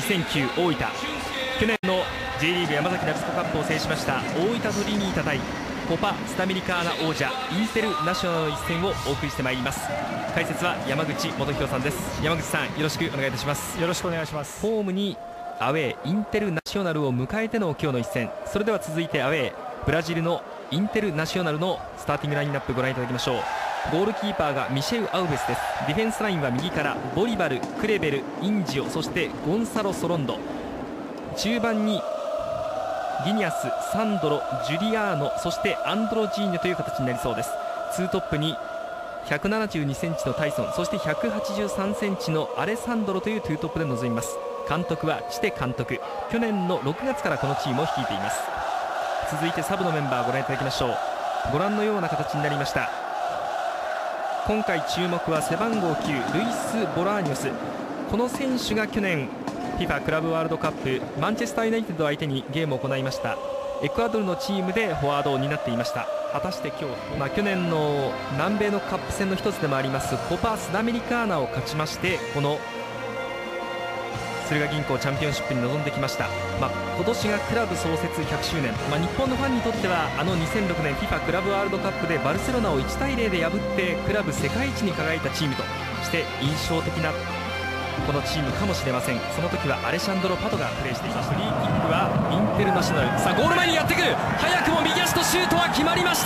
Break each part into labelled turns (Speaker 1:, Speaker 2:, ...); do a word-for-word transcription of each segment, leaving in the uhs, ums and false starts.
Speaker 1: せんきゅう大分、去年の J リーグ山崎ナビスコカップを制しました大分トリニータ対コパスタメリカーナ王者インテルナショナルの一戦をお送りしてまいります。解説は山口元弘さんです。山口さん、よろしくお願いいたします。
Speaker 2: よろしくお願いします。
Speaker 1: ホームにアウェーインテルナショナルを迎えての今日の一戦、それでは続いてアウェーブラジルのインテルナショナルのスターティングラインナップご覧いただきましょう。ゴールキーパーがミシェウ・アウベスです。ディフェンスラインは右からボリバル、クレベル、インジオ、そしてゴンサロ・ソロンド、中盤にギニャス、サンドロ、ジュリアーノ、そしてアンドロジーニョという形になりそうです。ツートップにひゃくななじゅうにセンチのタイソン、そしてひゃくはちじゅうさんセンチのアレサンドロというツートップで臨みます。監督はチテ監督、去年のろくがつからこのチームを率いています。続いてサブのメンバーをご覧いただきましょう。ご覧のような形になりました。今回注目は背番号きゅうルイス・ボラーニョス、この選手が去年 フィファ クラブワールドカップマンチェスターユナイテッド相手にゲームを行いましたエクアドルのチームでフォワードを担っていました。果たして今日、まあ、去年の南米のカップ戦の一つでもありますコパスダメリカーナを勝ちまして、この駿河銀行チャンピオンシップに臨んできました。まあ、今年がクラブ創設ひゃくしゅうねん、まあ、日本のファンにとってはあのにせんろくねん フィファ クラブワールドカップでバルセロナをいちたいゼロで破ってクラブ世界一に輝いたチームとして印象的なこのチームかもしれません。その時はアレシャンドロ・パトがプレーしていました。フリーキックはインテルナショナル、さあゴール前にやってくる、早くも右足とシュートは決まりました。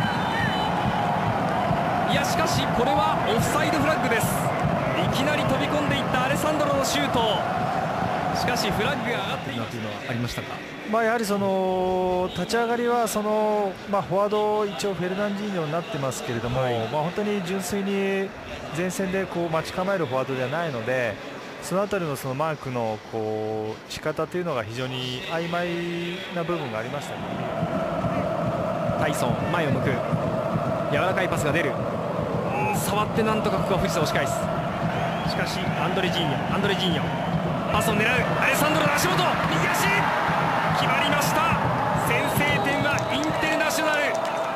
Speaker 1: いやしかしこれはオフサイドフラッグです。いきなり飛び込んでいったアレサンドロのシュート、しかしフラッグが上がっているというのはありましたか。
Speaker 2: まあやはりその立ち上がりはその、まあ、フォワード一応フェルナンジーニョになってますけれども、はい、まあ本当に純粋に前線でこう待ち構えるフォワードではないので、そのあたりのそのマークのこう仕方というのが非常に曖昧な部分がありましたね。
Speaker 1: タイソン前を向く、柔らかいパスが出る、触ってなんとかここは藤田押し返す。しかしアンドレジーニョアンドレジーニョパスを狙うアレサンドロの足元、右足決まりました。先制点はインテルナショナル。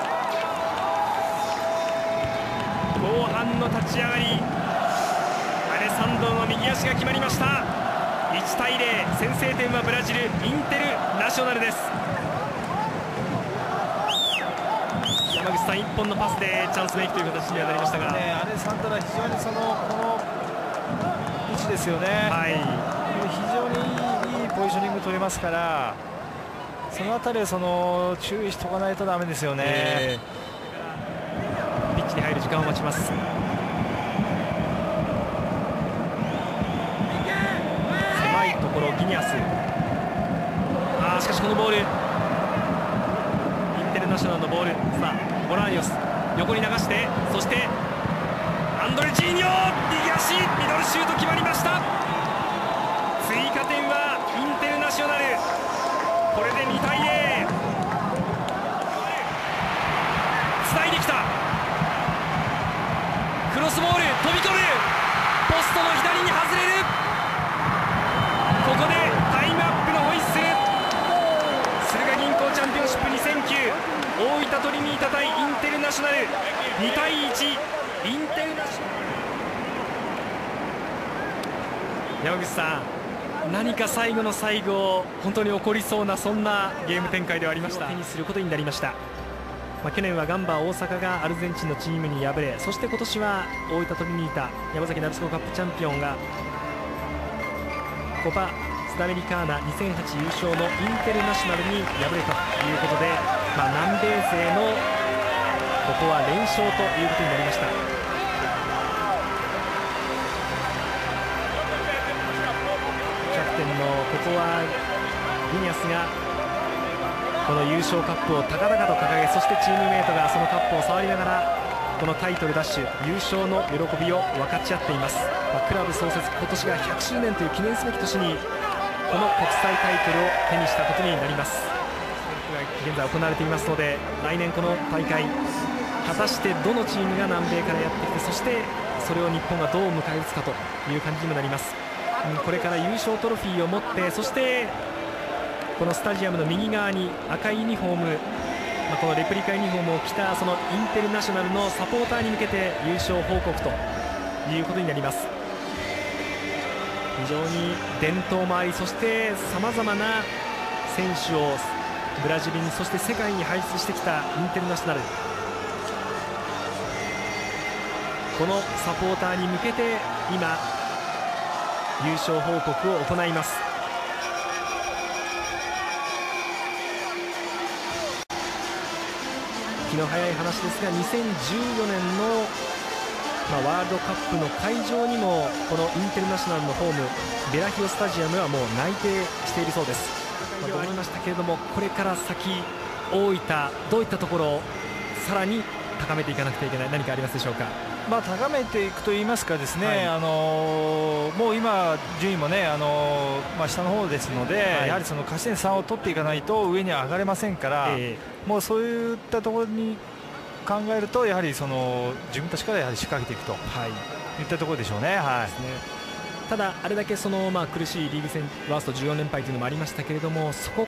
Speaker 1: 後半の立ち上がり、アレサンドロの右足が決まりました。いちたいゼロ、先制点はブラジル、インテルナショナルです。山口さん、いっぽんのパスでチャンスメイクという形にはなりましたが、
Speaker 2: ね、アレサンドロは非常にそのこの位置ですよね。
Speaker 1: はい、
Speaker 2: 非常にいい、いいポジショニング取れますから、そのあたりはその注意しておかないとダメですよね。え
Speaker 1: ー、ピッチに入る時間を待ちます。狭いところギニャス、あーしかしこのボールインテルナショナルのボール、さあボラーニョス横に流して、そしてアンドレジーニョ右足ミドルシュート決まりました。追加点はインテルナショナル、これでにたいゼロ。つないできたクロスボール、飛び込む、ポストの左に外れる。ここでタイムアップのホイッスル。駿河銀行チャンピオンシップにせんきゅう大分トリニータ対インテルナショナル、にたいいちインテルナショナル。山口さん、何か最後の最後本当に起こりそうなそんなゲーム展開ではありました。手にすることになりました。まあ、去年はガンバ大阪がアルゼンチンのチームに敗れ、そして今年は大分トリニータ山崎ナビスコカップチャンピオンがコパスダメリカーナにせんはち優勝のインテルナショナルに敗れたということで、まあ、南米勢のここは連勝ということになりました。キャプテンのここはギニャスがこの優勝カップを高々と掲げ、そしてチームメートがそのカップを触りながらこのタイトルダッシュ優勝の喜びを分かち合っています。まあ、クラブ創設今年がひゃくしゅうねんという記念すべき年にこの国際タイトルを手にしたことになります。現在行われていますので、来年この大会果たしてどのチームが南米からやってきて、そしてそれを日本がどう迎え撃つかという感じにもなります。これから優勝トロフィーを持って、そしてこのスタジアムの右側に赤いユニフォーム、まあ、このレプリカユニフォームを着たそのインテルナショナルのサポーターに向けて優勝報告ということになります。 非常に伝統もあり、そしてさまざまな選手をブラジルにそして世界に輩出してきたインテルナショナル。このサポーターに向けて今優勝報告を行います。気の早い話ですがにせんじゅうよねんの、まあ、ワールドカップの会場にもこのインテルナショナルのホームベラヒオスタジアムはもう内定しているそうです。まあ、ありましたけれども、これから先大分どういったところをさらに高めていかなくてはいけない、何かありますでしょうか。
Speaker 2: まあ、高めていくといいますかですね、はい、あのー、もう今、順位もね、あのーまあ、下の方ですので、はい、やはりその勝ち点さんを取っていかないと上に上がれませんから、えー、もうそういったところに考えるとやはりその自分たちからやはり仕掛けていくと、はい、いったところでしょうね。はい、
Speaker 1: ただ、あれだけその、まあ、苦しいリーグ戦ワーストじゅうよんれんぱいというのもありましたけれども、そこ